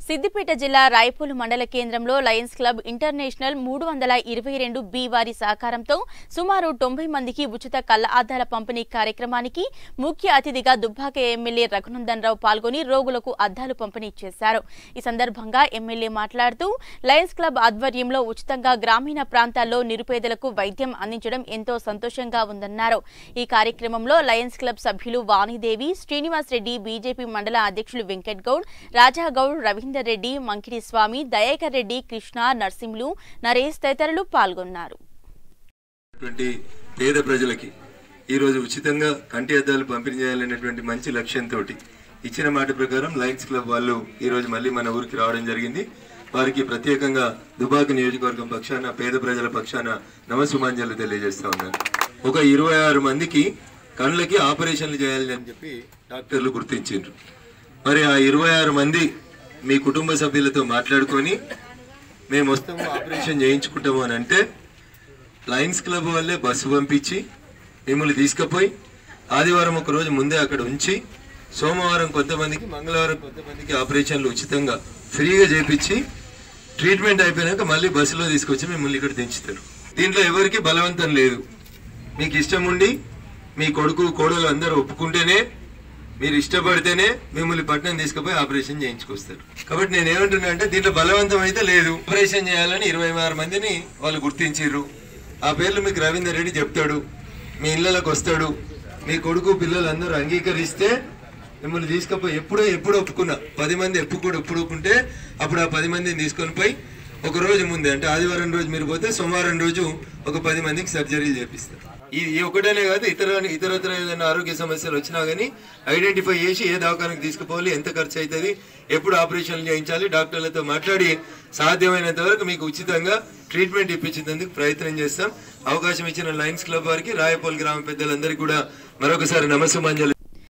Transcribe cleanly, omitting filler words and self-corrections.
సిద్దిపేట జిల్లా రాయపూల్ మండల కేంద్రంలో లయన్స్ క్లబ్ ఇంటర్నేషనల్ 322 బి వారి సహకారంతో సుమారు 90 మందికి ఉచిత కళ్ల అద్దాల పంపిణీ కార్యక్రమానికి ముఖ్య అతిథిగా దుబ్బాక ఎమ్మెల్యే రఘునందన్ రావు పాల్గొని రోగులకు అద్దాలు పంపిణీ చేశారు। ఈ సందర్భంగా ఎమ్మెల్యే మాట్లాడుతూ లయన్స్ క్లబ్ ఆధ్వర్యంలో ఉచితంగా గ్రామీణ ప్రాంతాల్లో నిరుపేదలకు వైద్యం అందించడం ఎంతో సంతోషంగా ఉందన్నారు। ఈ కార్యక్రమంలో లయన్స్ క్లబ్ సభ్యులు వాణిదేవి, శ్రీనివాస్ రెడ్డి, బీజేపీ మండల అధ్యక్షులు వెంకట్ గౌడ్, రాజా గౌడ్, రవీంద్ర రెడ్డి, మంకిడి స్వామి, దయాకర్ రెడ్డి, కృష్ణ, నర్సింహులు, నరేష్ తదితరులు పాల్గొన్నారు। పేద ప్రజలకి ఈ రోజు ఉచితంగా కంటి అద్దాలు పంపిణీ చేయాలనేటువంటి మంచి లక్ష్యంతో ఇచ్చిన మాట ప్రకారం లయన్స్ క్లబ్ వాళ్ళు ఈ రోజు మళ్ళీ మన ఊరికి రావడం జరిగింది। వారికి ప్రత్యేకంగా దుబ్బాక నియోజకవర్గం పక్షాన పేద ప్రజల పక్షాన నమస్సుమాంజలు తెలియజేస్తా ఉన్నారు। ఒక 26 మందికి కళ్ళకి ఆపరేషన్లు చేయాలని అని చెప్పి డాక్టర్లు గుర్తించారు। మరి ఆ 26 మంది మీ కుటుంబ సభ్యులతో మాట్లాడుకొని మేము వస్తాము ఆపరేషన్ చేయించుకుంటాము అని అంటే లయన్స్ క్లబ్ వల్లే బస్సు పంపించి మిమ్మల్ని తీసుకుపోయి ఆదివారం ఒక రోజు ముందే అక్కడ ఉంచి సోమవారం కొంతమందికి, మంగళవారం కొంతమందికి ఆపరేషన్లు ఉచితంగా ఫ్రీగా చేయించి ట్రీట్మెంట్ అయిపోయినాక మళ్ళీ బస్సులో తీసుకొచ్చి మిమ్మల్ని ఇక్కడ దించుతారు। దీంట్లో ఎవరికి బలవంతం లేదు। మీకు ఇష్టం ఉండి మీ కొడుకు కోడలు అందరూ ఒప్పుకుంటేనే, మీరు ఇష్టపడితేనే మిమ్మల్ని పట్టణం తీసుకుపోయి ఆపరేషన్ చేయించుకొస్తారు। కాబట్టి నేను ఏమంటున్నా అంటే దీంట్లో బలవంతం అయితే లేదు। ఆపరేషన్ చేయాలని 26 మందిని వాళ్ళు గుర్తించారు। ఆ పేర్లు మీకు రవీందర్ రెడ్డి చెప్తాడు, మీ ఇళ్లలోకి వస్తాడు। మీ కొడుకు పిల్లలు అందరూ అంగీకరిస్తే మిమ్మల్ని తీసుకుపోయి ఎప్పుడు ఒప్పుకున్నా 10 మంది ఒప్పుకుంటే అప్పుడు ఆ 10 మందిని తీసుకొని పోయి ఒక రోజు ముందే అంటే ఆదివారం రోజు మీరు పోతే సోమవారం రోజు ఒక 10 మందికి సర్జరీ చేపిస్తారు। ఈ ఒకటేనే కాదు, ఇతరత్ర ఏదైనా ఆరోగ్య సమస్యలు వచ్చినా గానీ ఐడెంటిఫై చేసి ఏ దవాఖానకు తీసుకుపోవాలి, ఎంత ఖర్చు అవుతుంది, ఎప్పుడు ఆపరేషన్లు చేయించాలి, డాక్టర్లతో మాట్లాడి సాధ్యమైనంత వరకు మీకు ఉచితంగా ట్రీట్మెంట్ ఇప్పించేందుకు ప్రయత్నం చేస్తాం। అవకాశం ఇచ్చిన లయన్స్ క్లబ్ వారికి, రాయపూల్ గ్రామ పెద్దలందరికీ కూడా మరొకసారి నమస్సుమాంజలి।